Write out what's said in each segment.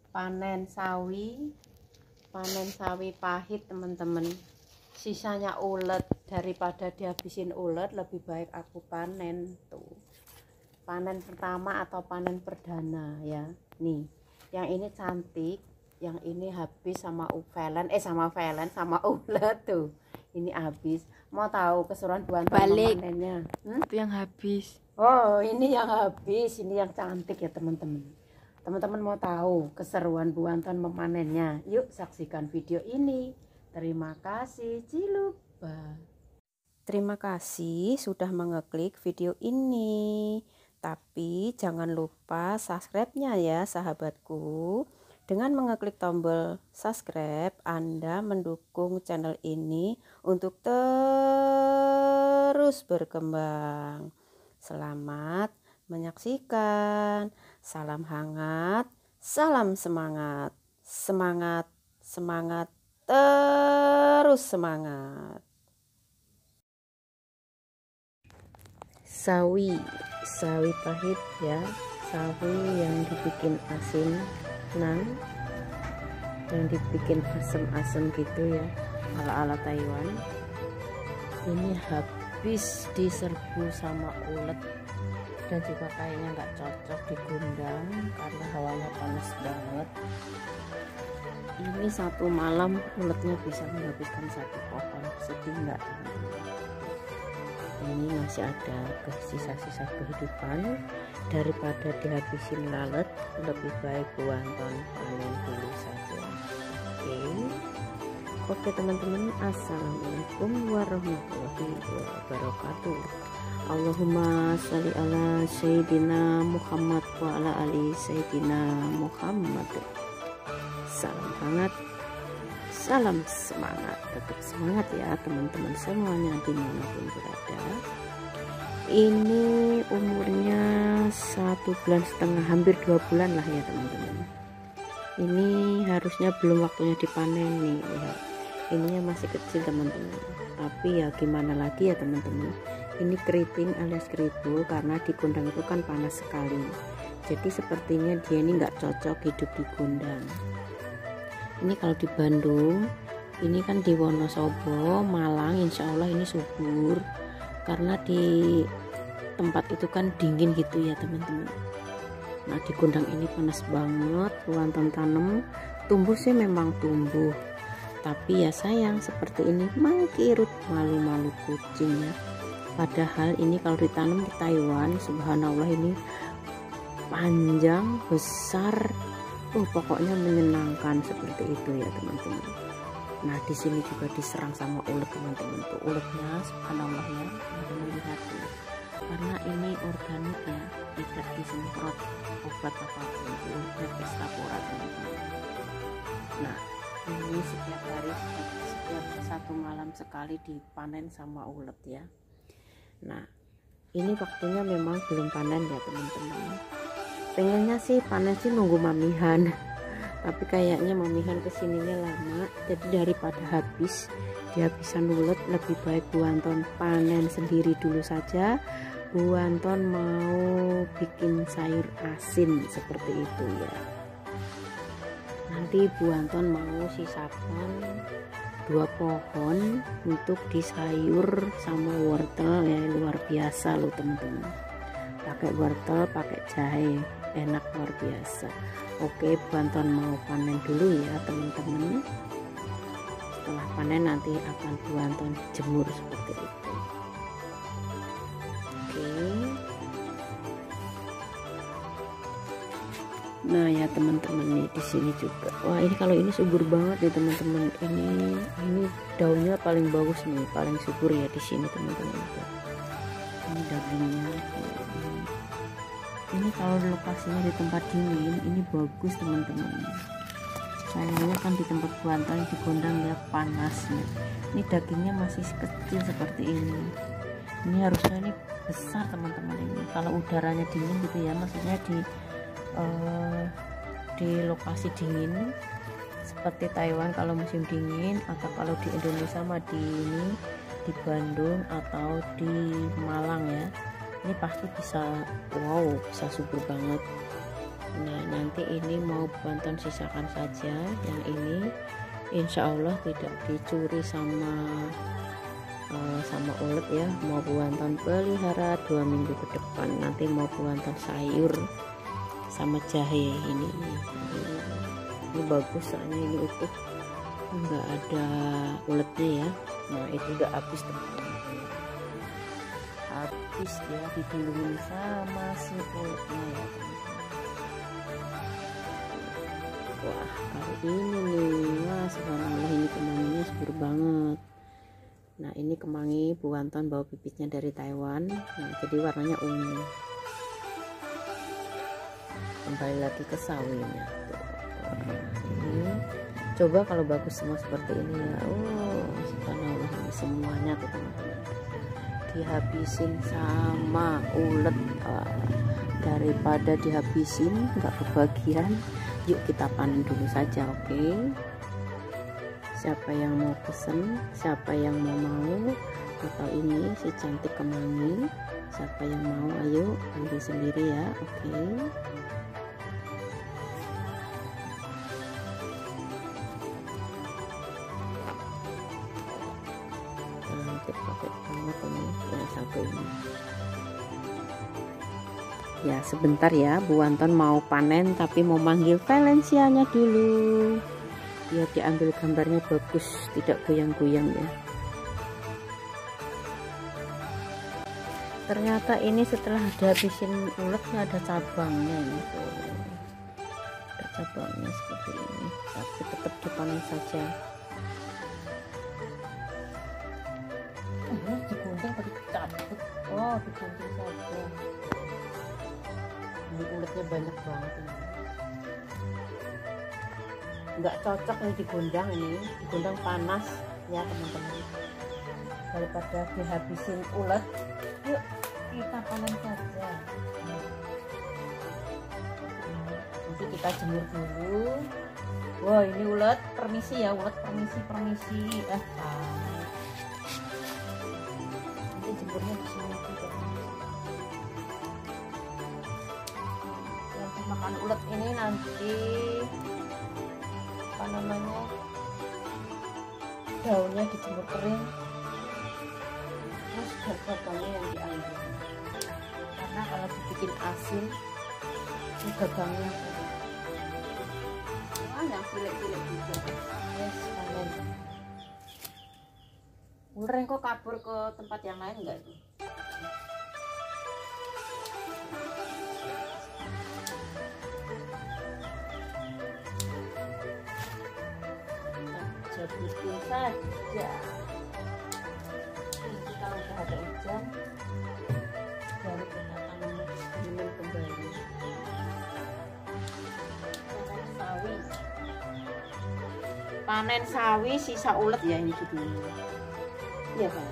panen sawi pahit teman-teman. Sisanya ulet, daripada dihabisin ulet lebih baik aku panen tuh. Panen pertama atau panen perdana ya. Nih, yang ini cantik, yang ini habis sama sama ulet tuh. Ini habis. Mau tahu keseruan buanton panennya? Itu yang habis. Oh, ini yang habis, ini yang cantik ya teman-teman. Teman-teman mau tahu keseruan buanton memanennya? Yuk saksikan video ini. Terima kasih, Ciluba. Terima kasih sudah mengeklik video ini. Tapi jangan lupa subscribe-nya ya sahabatku. Dengan mengeklik tombol subscribe, Anda mendukung channel ini untuk terus berkembang. Selamat menyaksikan. Salam hangat, salam semangat. Semangat, semangat, terus semangat. Sawi pahit ya, sawi yang dibikin asin, yang dibikin asem-asem gitu ya, ala-ala Taiwan. Ini habis diserbu sama ulet dan juga kayaknya nggak cocok digundang karena hawanya panas banget. Ini satu malam uletnya bisa menghabiskan satu pohon, sedih nggak? Ini masih ada sisa-sisa kehidupan, daripada dihabisin lalat lebih baik buanton panen dulu saja. Oke teman-teman, assalamualaikum warahmatullahi wabarakatuh. Allahumma sholli ala sayyidina Muhammad wa ala ali sayyidina Muhammad. Salam hangat, salam semangat, tetap semangat ya teman-teman semuanya dimanapun berada. Ini umurnya 1,5 bulan, hampir 2 bulan lah ya teman-teman. Ini harusnya belum waktunya dipanen nih, lihat. Ininya masih kecil teman-teman, tapi ya gimana lagi ya teman-teman. Ini keriting alias keribu karena di kandang itu kan panas sekali, jadi sepertinya dia ini nggak cocok hidup di kandang. Ini kalau di Bandung, ini kan di Wonosobo, Malang, insya Allah ini subur karena di tempat itu kan dingin gitu ya teman-teman. Nah di kandang ini panas banget, buanton tanam tumbuh sih memang tumbuh, tapi ya sayang seperti ini mangkirut, malu-malu kucing ya. Padahal ini kalau ditanam di Taiwan, subhanallah ini panjang, besar, pokoknya menyenangkan seperti itu ya teman-teman. Nah di sini juga diserang sama ulet teman-teman, tuh uletnya subhanallah ya, melihat tuh. Karena ini organik ya, tidak disemprot obat apapun, uletnya pestapora teman-teman. Nah ini setiap hari, setiap satu malam sekali dipanen sama ulet ya. Nah ini waktunya memang belum panen ya teman-teman. Pengennya sih panen sih nunggu mamihan, tapi kayaknya mamihan kesininya lama, jadi daripada dihabisan ulet lebih baik buanton panen sendiri dulu saja. Buanton mau bikin sayur asin seperti itu ya. Nanti buanton mau sisakan 2 pohon untuk disayur sama wortel ya, luar biasa loh teman-teman. Pakai wortel, pakai jahe, enak luar biasa. Oke, buanton mau panen dulu ya teman-teman. Setelah panen nanti akan buanton jemur seperti itu. Oke. Nah ya teman-teman nih di sini juga. Wah ini kalau ini subur banget nih teman-teman. Ini daunnya paling bagus nih, paling subur ya di sini teman-teman. Ini dagingnya. Ini kalau lokasinya di tempat dingin ini bagus teman-teman. Sayangnya kan di tempat buanton di kandang ya panasnya. Ini dagingnya masih kecil seperti ini. Ini harusnya ini besar teman-teman ini. Kalau udaranya dingin gitu ya, maksudnya di lokasi dingin seperti Taiwan kalau musim dingin, atau kalau di Indonesia mah di Bandung atau di Malang ya, ini pasti bisa subur banget. Nah, nanti ini mau Buanton sisakan saja, yang ini insya Allah tidak dicuri sama ulet ya. Mau Buanton pelihara 2 minggu ke depan, nanti mau Buanton sayur sama jahe. Ini bagus soalnya ini utuh, nggak ada uletnya ya. Nah, itu udah habis teman-teman, habis ya, diduluin sama si uletnya ya teman-teman. Wah, kali ini nih, wah subhanallah, ini kemanginya subur banget. Nah, ini kemangi Buanton bawa bibitnya dari Taiwan. Nah, jadi warnanya ungu. Kembali lagi ke sawinya tuh. Ini coba kalau bagus semua seperti ini ya. Oh subhanallah, ini semuanya tuh teman-teman dihabisin sama ulet. Daripada dihabisin nggak kebagian, yuk kita panen dulu saja. Oke, siapa yang mau pesen, siapa yang mau atau ini si cantik kemangi, siapa yang mau ayo ambil sendiri ya. Oke, pakai banget ini yang satu ini ya. Sebentar ya, Buanton mau panen tapi mau manggil Valencianya dulu biar diambil gambarnya bagus, tidak goyang-goyang ya. Ternyata ini setelah dihabisin uletnya ada cabangnya ini tuh. Ada cabangnya seperti ini, tapi tetap dipanen saja. Digunting tadi dicabut. Oh, digunting saja. Ini uletnya banyak banget ini. Nggak cocok nih digundang, ini digundang panas ya teman-teman. Daripada dihabisin ulet, yuk kita panen saja. Nanti kita jemur dulu. Wah, ini ulet, permisi ya, ulet permisi. Jemurnya di sini juga. Nanti makan ulet ini nanti apa namanya, daunnya dijemur kering, terus gagangnya yang diambil, karena kalau dibikin asin ini gagangnya yang cilik-cilik juga. Yes, panen. Ular kok kabur ke tempat yang lain enggak itu? Jabutin saja. Nanti kalau udah ada hujan, baru kita tanam kembali. Panen sawi sisa ulet ya, ini judulnya. Iya Pak.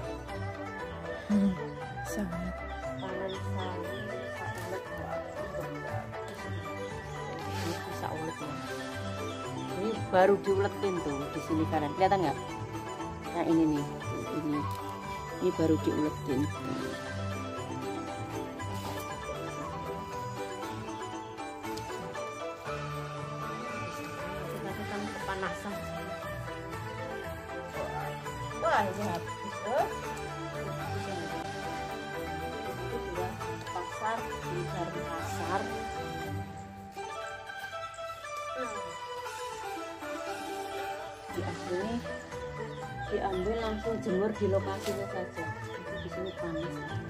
Sawi. Panen sawi sisa ulet. Ini sisa ulet ya. Ini baru diuletin tuh di sini, kalian kelihatan nggak? Nah ini nih, ini baru diuletin. Nanti kan kepanasan. Wah ini habis. Itu juga pasar, dicari pasar. Diambil langsung jemur di lokasinya saja. Di sini panas.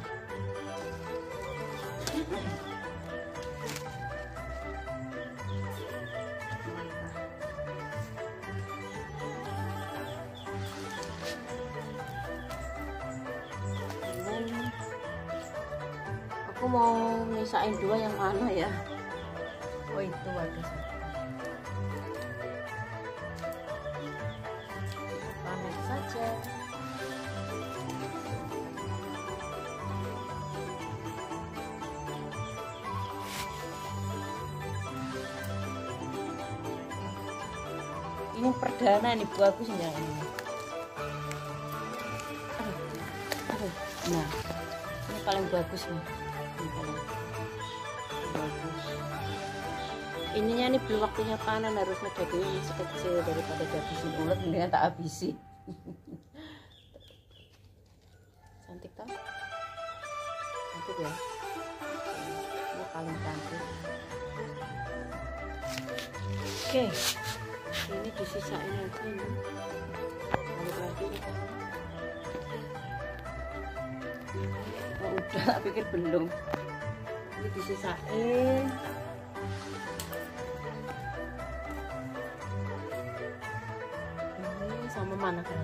Aku mau misain dua, yang mana ya? Oh itu ada satu. Panen saja. Ini perdana nih, bagus ya ini. Nah, ini paling bagus nih. Ini paling bagus. ininya nih belum waktunya panen, harusnya dagingnya masih kecil, daripada dihabisin ulet mendingan tak habisi. Cantik toh, cantik ya, ini paling cantik. Oke, ini disisain aja ini. Balik lagi nih. Oh udah, tak pikir belum. Ini disisain. Ini sama mana kan?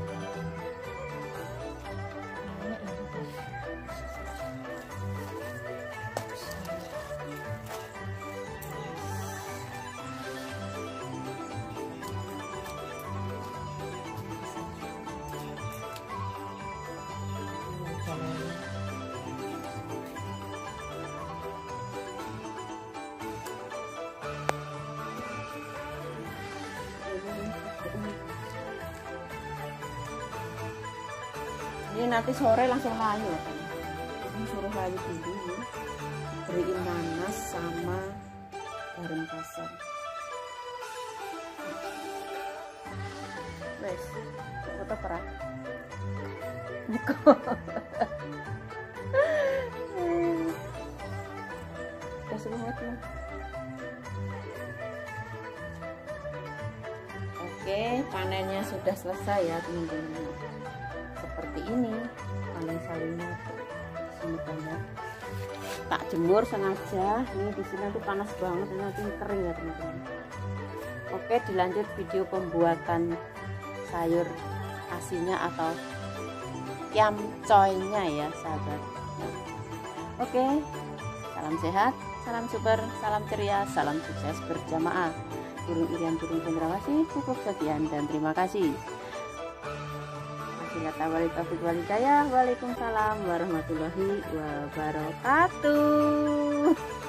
Ini nanti sore langsung layu, ini suruh layu dulu, beriin nanas sama garam kasar. Wes, foto perah. Udah semangat loh. Oke, panennya sudah selesai ya teman-teman. Seperti ini panen sawinya sini banyak. Tak jemur sengaja. Ini di sini nanti panas banget, nanti kering ya teman-teman. Oke, dilanjut video pembuatan sayur asinya atau kiamcoynya ya sahabat. Oke, salam sehat, salam super, salam ceria, salam sukses berjamaah. Burung Irian, burung cendrawasih, cukup sekian dan terima kasih. Waalaikumsalam warahmatullahi wabarakatuh.